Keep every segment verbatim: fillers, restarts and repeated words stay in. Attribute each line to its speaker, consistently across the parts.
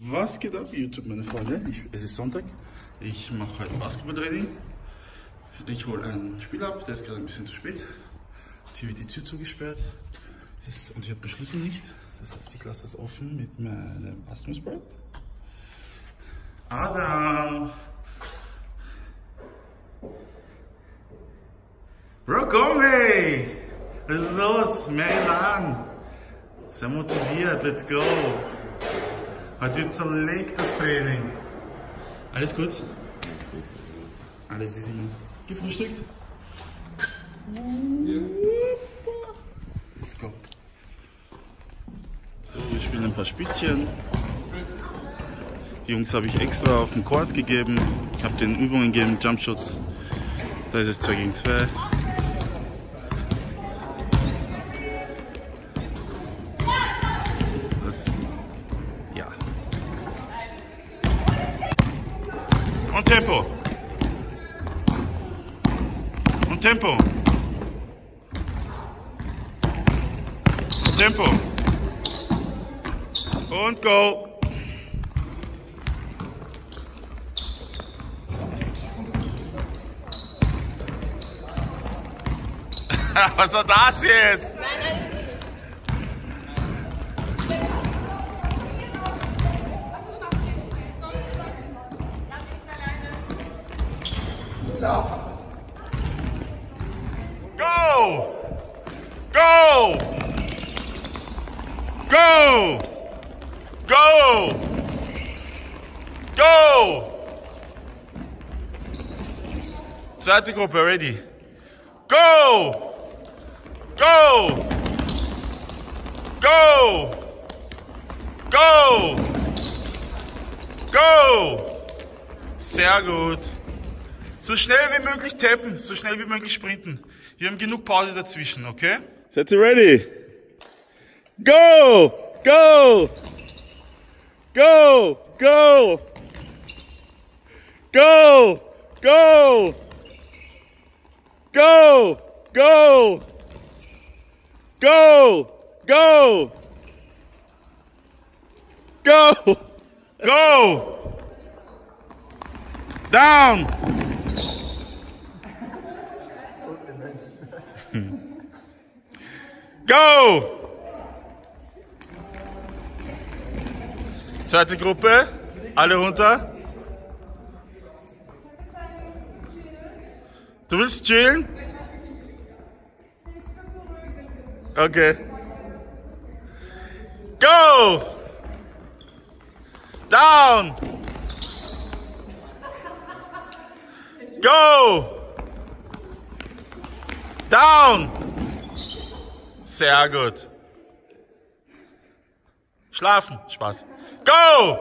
Speaker 1: Was geht ab, YouTube, meine Freunde? Ich, es ist Sonntag. Ich mache heute Basketballtraining. Ich hole ein Spiel ab, der ist gerade ein bisschen zu spät. Hier wird die Tür zugesperrt. Das, und ich habe den Schlüssel nicht. Das heißt, ich lasse das offen mit meinem Asthma-Spray. Adam! Bro, komm ey! Was ist los? Mehr lang! Sehr motiviert, let's go! Heute wird zerlegt das Training. Alles gut? Alles gut. Alles ist immer gefrühstückt? Ja. Let's go. So, wir spielen ein paar Spielchen. Die Jungs habe ich extra auf den Court gegeben. Ich habe den Übungen gegeben, Jumpshots. Da ist es zwei gegen zwei. Und Tempo. Und Tempo. Und Tempo. Und go. Was war das jetzt? Go! Go! Go! Go! Go! Zweite Gruppe, ready. Go! Go! Go! Go! Go! Sehr gut. So schnell wie möglich tappen, so schnell wie möglich sprinten. Wir haben genug Pause dazwischen, okay?
Speaker 2: Seid ihr ready? Go! Go! Go! Go! Go! Go! Go! Go! Go! Go! Go!
Speaker 1: Go! Down! Go! Zweite Gruppe, alle runter. Du willst chillen? Okay. Go! Down! Go! Down! Sehr gut. Schlafen. Spaß. Go!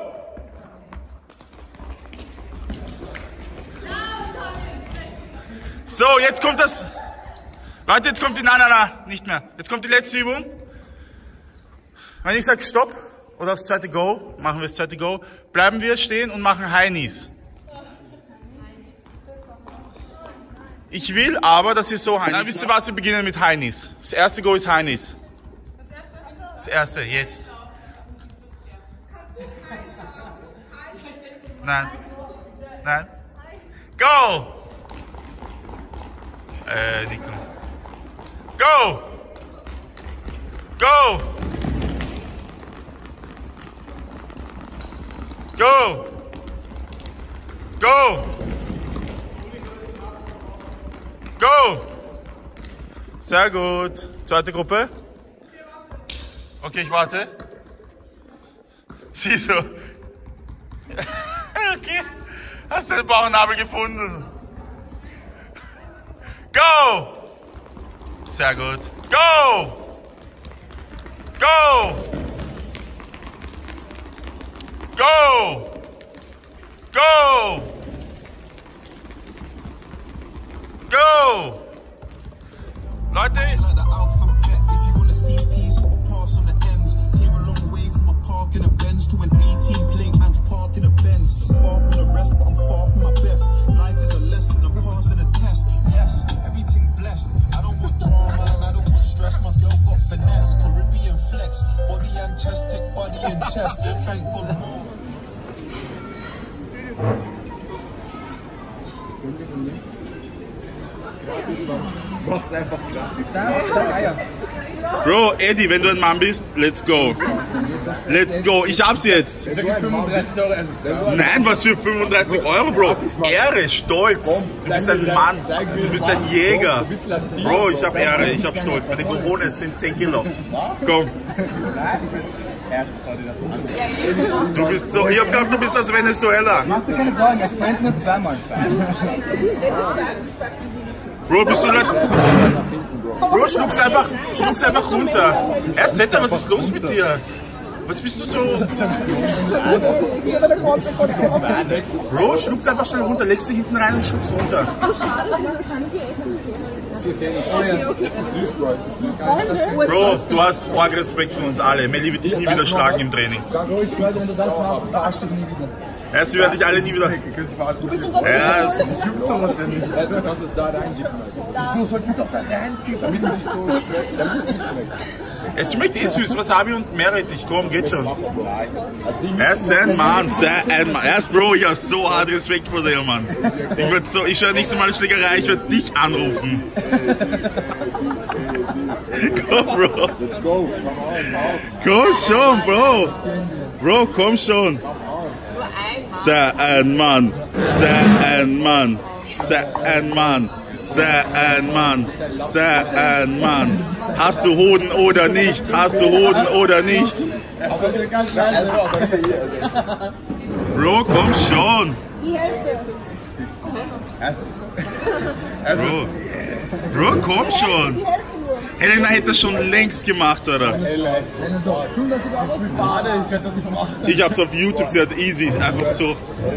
Speaker 1: So, jetzt kommt das. Warte, jetzt kommt die. Nein, nein, nein, nicht mehr. Jetzt kommt die letzte Übung. Wenn ich sage Stopp oder aufs zweite Go, machen wir das zweite Go, bleiben wir stehen und machen High Knees. Ich will aber, dass ihr so High Knees. Dann wisst ihr was, wir beginnen mit High Knees. Das erste Go ist High Knees. Das erste, jetzt. Nein. Nein. Go! Äh, Nico. Go! Go! Go! Go! Go! Sehr gut. Zweite Gruppe. Okay, ich warte. Sieh so. Okay. Hast du den Bauchnabel gefunden? Go! Sehr gut. Go! Go! Go! Go! Go! Leute!
Speaker 3: chest, take body and chest. Thank God more. Mach's einfach gratis.
Speaker 1: Bro, Eddie, wenn du ein Mann bist, let's go. Let's go. Ich hab's jetzt.
Speaker 3: fünfunddreißig Euro Ersatz.
Speaker 1: Nein, was für fünfunddreißig Euro, Bro? Ehre, Stolz. Du bist ein Mann. Du bist ein Jäger. Bro, ich hab Ehre, ich hab Stolz. Meine Coronas sind zehn Kilo. Komm. Du bist so, ich hab gedacht, du bist aus Venezuela.
Speaker 3: Mach dir keine Sorgen, es brennt nur zweimal.
Speaker 1: Bro, bist du nicht... Bro, schluck's einfach, schluck's einfach runter. Erst Zetter, was ist los mit dir? Was bist du so... Bro, schluck's einfach schnell runter, legst du hinten rein und schluck's runter. Bro, du hast arg Respekt von uns alle. Melli wird dich nie wieder schlagen im Training. Erst werden dich alle nie wieder... Ja, es gibt sowas ja nicht.
Speaker 3: Dass es da reingibt. Wieso sollte es doch da reingeben, damit es nicht so schmeckt? Damit es nicht schmeckt.
Speaker 1: Es schmeckt eh süß, Wasabi und Meerrettich, komm, geht schon. Er ist ein Mann, sei ein Mann. Er ist Bro, ich hab so hart Respekt vor dir, Mann. Ich würd so, ich schau nächstes Mal Schlägerei, ich würd dich anrufen. Komm, Bro.
Speaker 3: Let's go.
Speaker 1: Komm schon, Bro. Bro, komm schon. Sei ein Mann, sei ein Mann, sei ein Mann. Sei ein Mann, sei ein Mann. Hast du Hoden oder nicht? Hast du Hoden oder nicht? Bro, komm schon. Bro, Bro, komm schon. Helena hätte das schon längst gemacht, oder? Ich hab's auf YouTube gehört, easy, einfach so.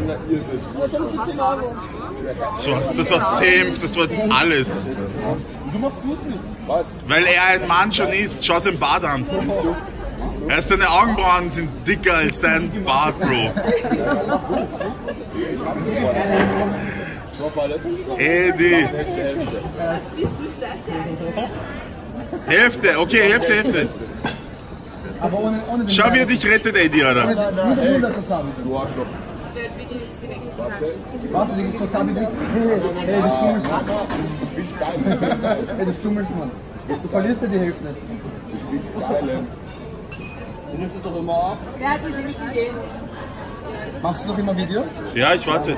Speaker 1: So, das war Senf, das war alles.
Speaker 3: Wieso machst du es nicht? Was?
Speaker 1: Weil er ein Mann schon ist, schau sein Bart an. Er, seine Augenbrauen sind dicker als sein Bart, Bro. Eddie. Hälfte, okay, Hälfte, Hälfte.
Speaker 3: Aber ohne, ohne
Speaker 1: Schau, wie er dich rettet, Eddie, oder?
Speaker 3: Du Arschloch. Warte, die Wasabi weg. Hey, du schummelst, Mann. Hey, du schummelst, Mann. Du verlierst ja die Hälfte. Ich will's teilen. Du nimmst es doch immer ab.
Speaker 4: Wer hat dich nicht gegeben?
Speaker 3: Machst du noch immer Video?
Speaker 1: Ja, ich warte.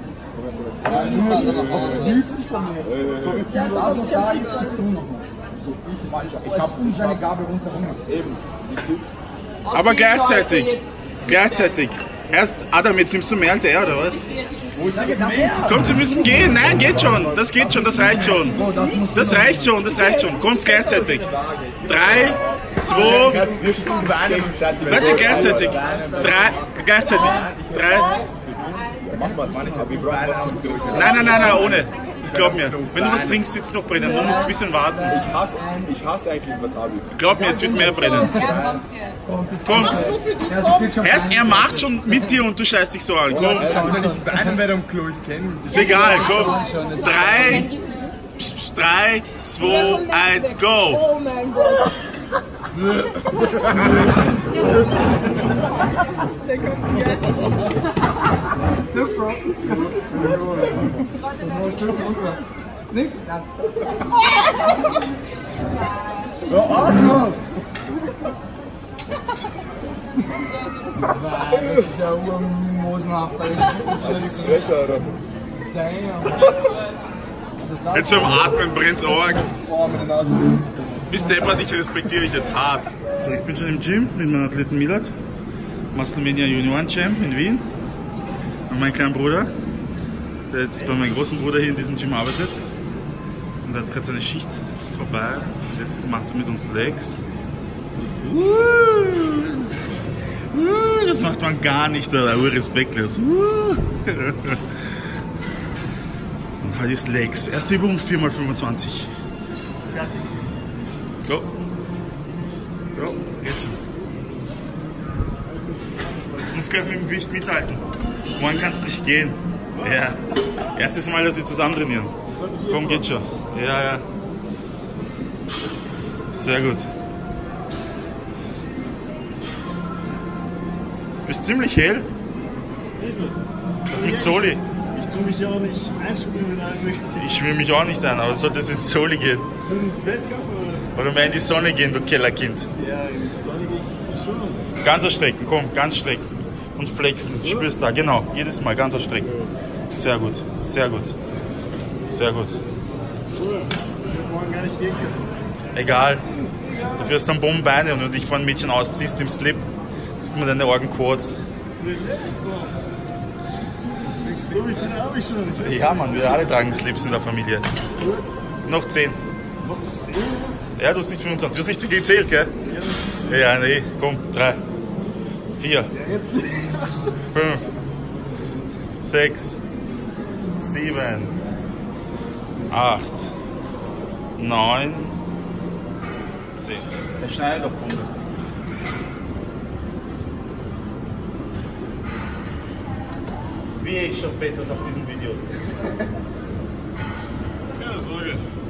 Speaker 3: Was willst du von mir? So wie viel saß noch da, jetzt bist du noch mal. Ich hab um seine Gabel rundherum. Eben.
Speaker 1: Aber gleichzeitig. Gleichzeitig. Erst, Adam, jetzt nimmst du mehr als er, oder was? Komm, Sie müssen gehen. Nein, geht schon. Das geht schon, das reicht schon. Das reicht schon, das reicht schon. Kommt gleichzeitig. Drei, zwei, warte, gleichzeitig. Drei, gleichzeitig. Drei. Nein, nein, nein, nein, ohne. Glaub mir, wenn du was trinkst, wird es noch brennen. Du musst ein bisschen warten.
Speaker 3: Ich hasse, ich hasse eigentlich Wasabi.
Speaker 1: Glaub mir, es wird mehr brennen. Kommt. Erst er macht schon mit dir und du scheißt dich so an. Komm.
Speaker 3: Wenn ich bei einem bei dem Klo, ich kenne.
Speaker 1: Ist egal, komm. Drei, pst, pst, drei, zwei, eins, go.
Speaker 4: Oh mein Gott. Der kommt wieder.
Speaker 3: Stimmt, Bro. Stimmt, runter. Nicht? Ja. Hör auf, Bro. Das ist ja urmimosenhaft. Das ist besser, oder? Damn.
Speaker 1: Jetzt zum Atmen brennt's arg.
Speaker 3: Oh, meine Nase.
Speaker 1: Bis deppert, ich respektiere dich jetzt hart. So, ich bin schon im Gym mit meinem Athleten Milad. Musclemania Junioren Champ in Wien. Und mein kleiner Bruder, der jetzt bei meinem großen Bruder hier in diesem Gym arbeitet. Und da hat gerade seine Schicht vorbei. Und jetzt macht er mit uns Legs. Uh, uh, das macht man gar nicht, da respektlos. Uh. Und heute ist Legs. Erste Übung vier mal fünfundzwanzig. Fertig. Let's go. Ja, jetzt schon. Du musst gleich mit dem Gewicht mithalten. Morgen kannst du nicht gehen. Ja. Erstes Mal, dass wir zusammen trainieren. Komm, geht schon. Ja, ja. Sehr gut. Du bist ziemlich hell. Das mit Soli.
Speaker 5: Ich tue mich ja auch nicht einspringen eigentlich.
Speaker 1: Ich will mich auch nicht ein, aber sollte es ins Soli gehen.
Speaker 5: Weltcup oder?
Speaker 1: Oder mehr in die Sonne gehen, du Kellerkind.
Speaker 5: Ja, in die Sonne gehe ich schon.
Speaker 1: Ganz strecken, komm, ganz strecken. Und flexen. Spürst da, genau. Jedes Mal ganz strecken. Sehr gut, sehr gut. Sehr gut.
Speaker 5: Cool. Ich morgen gar nicht gehen können.
Speaker 1: Egal. Dafür hast du dann Bombenbeine und wenn du dich von einem Mädchen ausziehst im Slip, sieht man deine Orgen kurz.
Speaker 5: So wie viele habe ich schon? Ich weiß
Speaker 1: Ja, Mann, wir alle tragen Slips in der Familie. Noch zehn.
Speaker 5: noch zehn was?
Speaker 1: Ja, du hast nicht fünfundzwanzig. Du hast nicht gezählt, gell?
Speaker 5: Ja, das ist
Speaker 1: Ja, ja, nee. Komm, drei, vier,
Speaker 5: jetzt.
Speaker 1: fünf, sechs, sieben, acht, neun, zehn. Er schneidet auf Punkte. Wie ich schon fett das auf diesen Videos.
Speaker 5: Keine Sorge.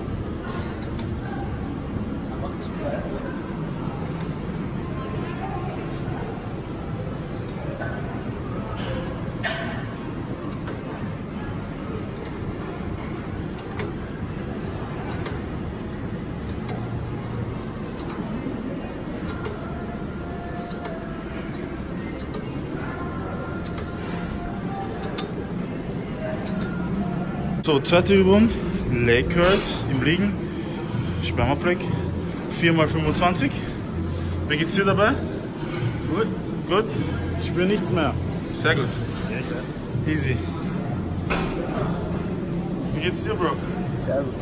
Speaker 1: So, zweite Übung, Leg Curls im Liegen, Spermafleck, vier mal fünfundzwanzig. Wie geht's dir dabei?
Speaker 5: Gut.
Speaker 1: Gut?
Speaker 5: Ich spüre nichts mehr.
Speaker 1: Sehr gut.
Speaker 5: Ja, ich weiß.
Speaker 1: Easy. Wie geht's dir, Bro?
Speaker 3: Sehr gut.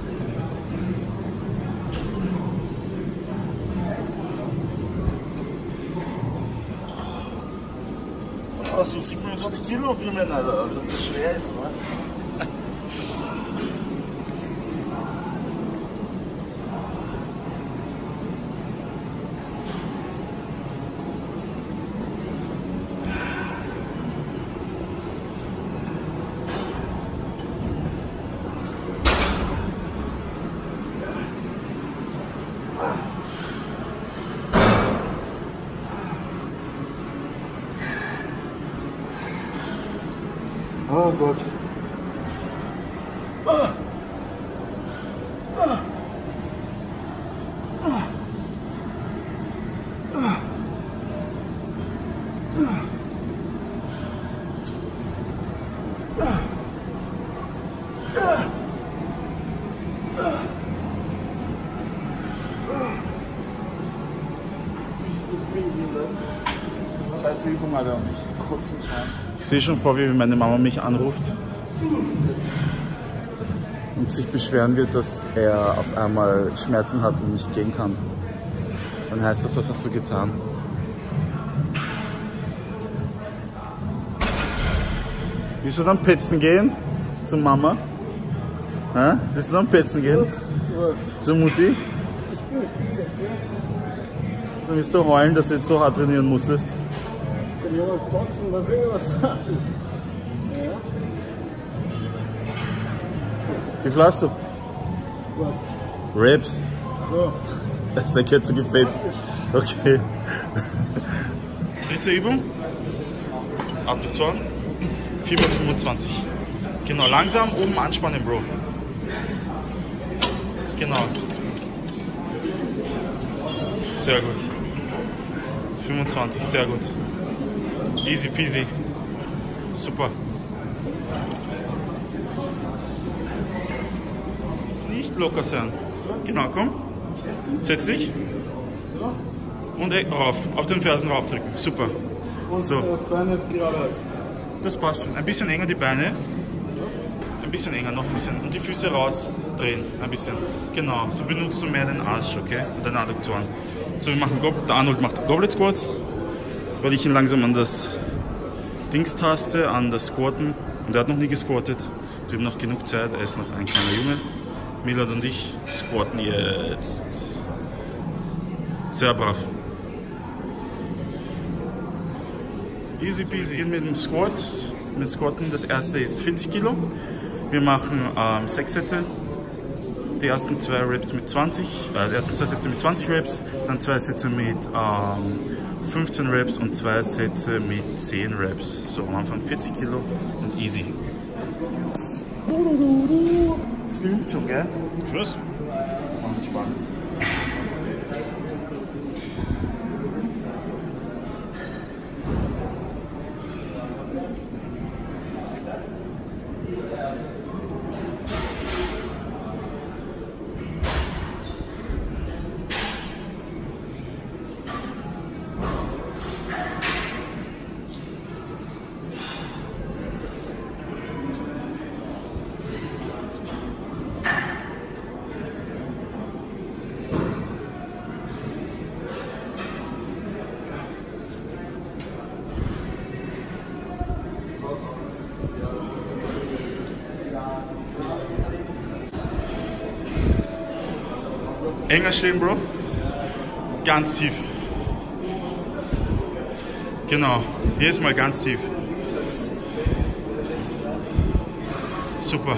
Speaker 1: Oh, so fünfundzwanzig Kilo auf jeden Fall, Alter. Das ist schwer ist, was?
Speaker 3: Oh Gott. Zweite Übung, Alter. Kurz mich rein.
Speaker 1: Ich sehe schon vor, wie meine Mama mich anruft und sich beschweren wird, dass er auf einmal Schmerzen hat und nicht gehen kann. Dann heißt das, was hast du getan? Willst du dann petzen gehen? Zur Mama? Hä? Willst du dann petzen gehen?
Speaker 3: Zu was?
Speaker 1: Zur Mutti?
Speaker 3: Ich spüre nicht die Plätze.
Speaker 1: Dann wirst du heulen, dass du jetzt so hart trainieren musstest.
Speaker 3: Ich kann ja mal boxen, was irgendwas macht. Ja.
Speaker 1: Wie viel hast du?
Speaker 3: Was?
Speaker 1: Reps.
Speaker 3: So.
Speaker 1: Das ist der Kette gefetzt. Okay. Dritte Übung. Abduktoren. vier mal fünfundzwanzig. Genau, langsam oben anspannen, Bro. Genau. Sehr gut. fünfundzwanzig, sehr gut. Easy peasy. Super. Nicht locker sein. Genau, komm. Setz dich. Und ey, rauf. Auf den Fersen raufdrücken. Super. So.
Speaker 3: Beine geradeaus.
Speaker 1: Das passt schon. Ein bisschen enger die Beine. Ein bisschen enger, noch ein bisschen. Und die Füße rausdrehen. Ein bisschen. Genau. So benutzt du mehr den Arsch, okay? Und deine Adduktoren. So, wir machen Gob der Arnold macht Goblet Squats, weil ich ihn langsam an das Dings taste, an das Squatten. Und er hat noch nie gesquattet. Wir haben noch genug Zeit, er ist noch ein kleiner Junge. Milad und ich squatten jetzt. Sehr brav. Easy peasy. Gehen mit dem Squat. Mit Squatten. Das erste ist vierzig Kilo. Wir machen ähm, sechs Sätze. Die ersten zwei Reps mit zwanzig, äh, die ersten zwei Sätze mit zwanzig Reps, dann zwei Sätze mit ähm, fünfzehn Reps und zwei Sätze mit zehn Reps. So am Anfang vierzig Kilo und easy. Es filmt schon, gell? Tschüss. Macht Spaß. Enger stehen, Bro. Ganz tief. Genau. Jedes Mal ganz tief. Super.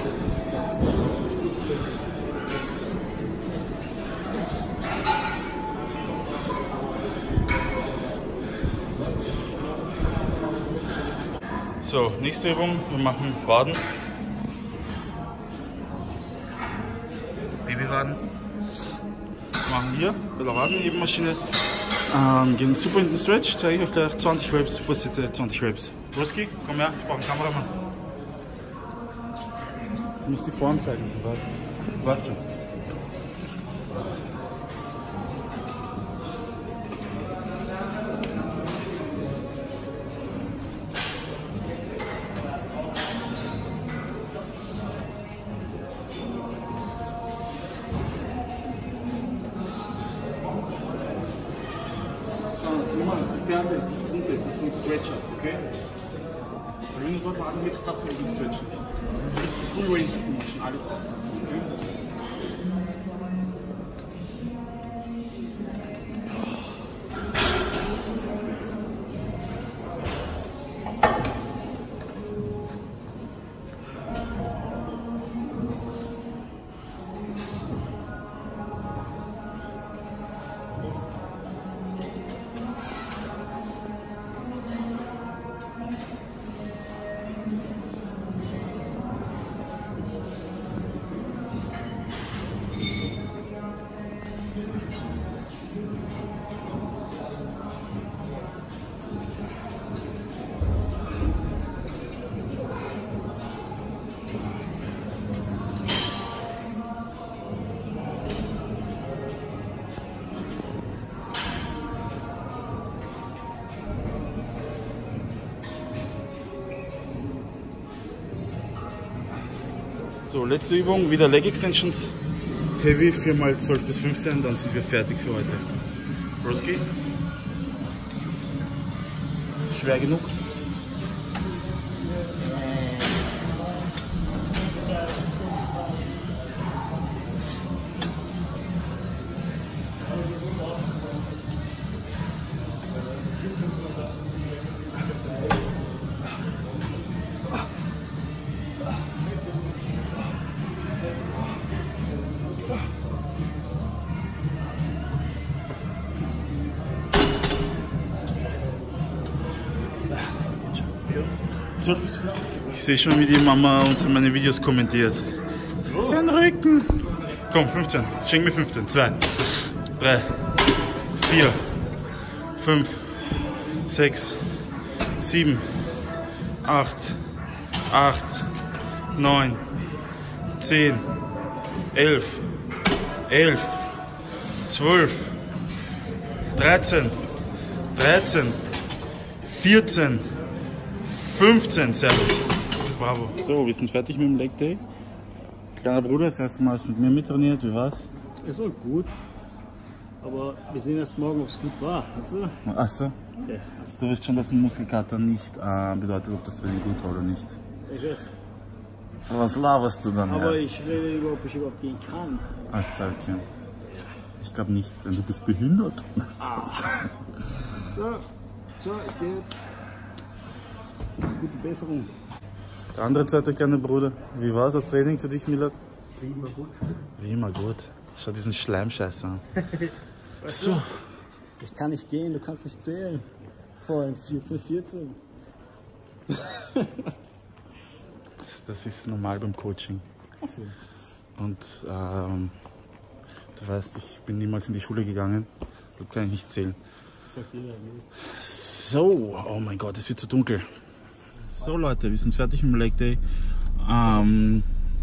Speaker 1: So, nächste Übung. Wir machen Waden. Babywaden. Wir machen hier bei der Wadenhebenmaschine. Ähm, gehen super in den Stretch. Zeige ich euch gleich zwanzig Reps, Supersätze, zwanzig Reps. Ruski, komm her, ich brauche einen Kameramann. Du musst die Form zeigen, du weißt. Läuft schon.
Speaker 5: Fernsehen, das drunter ist, dass du einen Stretch hast, okay? Wenn du dort anhebst, hast du den Stretch nicht. Du kriegst die Full Range of Motion, alles aus. Okay?
Speaker 1: So, letzte Übung, wieder Leg Extensions. Heavy, vier mal zwölf bis fünfzehn, dann sind wir fertig für heute. Broski? Schwer genug? Ich sehe schon, wie die Mama unter meine Videos kommentiert. Sein Rücken. Komm, fünfzehn. Schenk mir fünfzehn. zwei, drei, vier, fünf, sechs, sieben, acht, acht, neun, zehn, elf, elf, zwölf, dreizehn, dreizehn, vierzehn, fünfzehn, sehr gut. Bravo. So, wir sind fertig mit dem Leg Day. Kleiner Bruder, das erste Mal ist mit mir mittrainiert, wie war's?
Speaker 5: Es war gut, aber wir sehen erst morgen, ob es gut war. Weißt du?
Speaker 1: Achso.
Speaker 5: Ja.
Speaker 1: Du weißt schon, dass ein Muskelkater nicht äh, bedeutet, ob das Training gut war oder nicht.
Speaker 5: Ich weiß.
Speaker 1: Was laberst du dann
Speaker 5: Aber
Speaker 1: erst?
Speaker 5: ich rede über, ob ich überhaupt gehen kann.
Speaker 1: Achso, okay. Ich glaube nicht, denn du bist behindert.
Speaker 5: Ah. So, so, ich gehe jetzt. Gute Besserung.
Speaker 1: Der andere zweite kleine Bruder, wie war das Training für dich, Milad?
Speaker 5: Wie immer gut.
Speaker 1: Wie immer gut. Schau diesen Schleimscheiß an. So,
Speaker 5: Ich kann nicht gehen, du kannst nicht zählen. Freund, vierzehn, vierzehn.
Speaker 1: Das, das ist normal beim Coaching.
Speaker 5: Achso.
Speaker 1: Und ähm, du weißt, ich bin niemals in die Schule gegangen. Da kann ich nicht zählen.
Speaker 5: Das sagt jeder, ne?
Speaker 1: So, oh mein Gott, es wird zu dunkel. So Leute, wir sind fertig mit dem Leg Day. Ähm,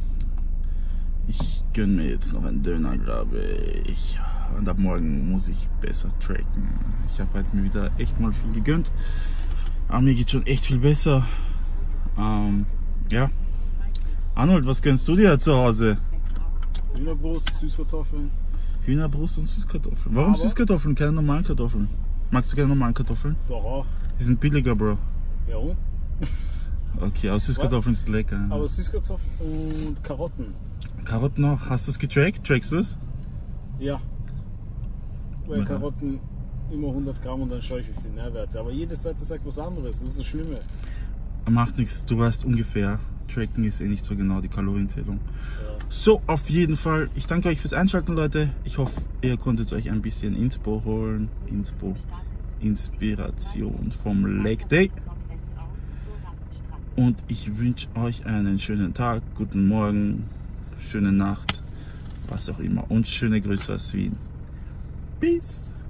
Speaker 1: ich gönne mir jetzt noch einen Döner, glaube ich. Und ab morgen muss ich besser tracken. Ich habe halt mir wieder echt mal viel gegönnt. Aber mir geht schon echt viel besser. Ähm, ja. Arnold, was gönnst du dir zu Hause?
Speaker 5: Hühnerbrust, Süßkartoffeln.
Speaker 1: Hühnerbrust und Süßkartoffeln. Warum
Speaker 5: Aber-
Speaker 1: Süßkartoffeln, keine normalen Kartoffeln? Magst du keine normalen Kartoffeln?
Speaker 5: Doch auch.
Speaker 1: Die sind billiger, Bro.
Speaker 5: Ja und?
Speaker 1: Okay, aber Süßkartoffeln sind lecker.
Speaker 5: Aber Süßkartoffeln und Karotten.
Speaker 1: Karotten noch, hast du es getrackt? Trackst du es?
Speaker 5: Ja. Weil
Speaker 1: Mhm.
Speaker 5: Karotten immer hundert Gramm und dann schaue ich, wie viel Nährwerte. Aber jede Seite sagt was anderes. Das ist das Schlimme.
Speaker 1: Macht nichts, du weißt ungefähr. Tracken ist eh nicht so genau die Kalorienzählung.
Speaker 5: Ja.
Speaker 1: So, auf jeden Fall. Ich danke euch fürs Einschalten, Leute. Ich hoffe, ihr konntet euch ein bisschen Inspo holen. Inspo. Inspiration vom Leg Day. Und ich wünsche euch einen schönen Tag, guten Morgen, schöne Nacht, was auch immer. Und schöne Grüße aus Wien. Peace.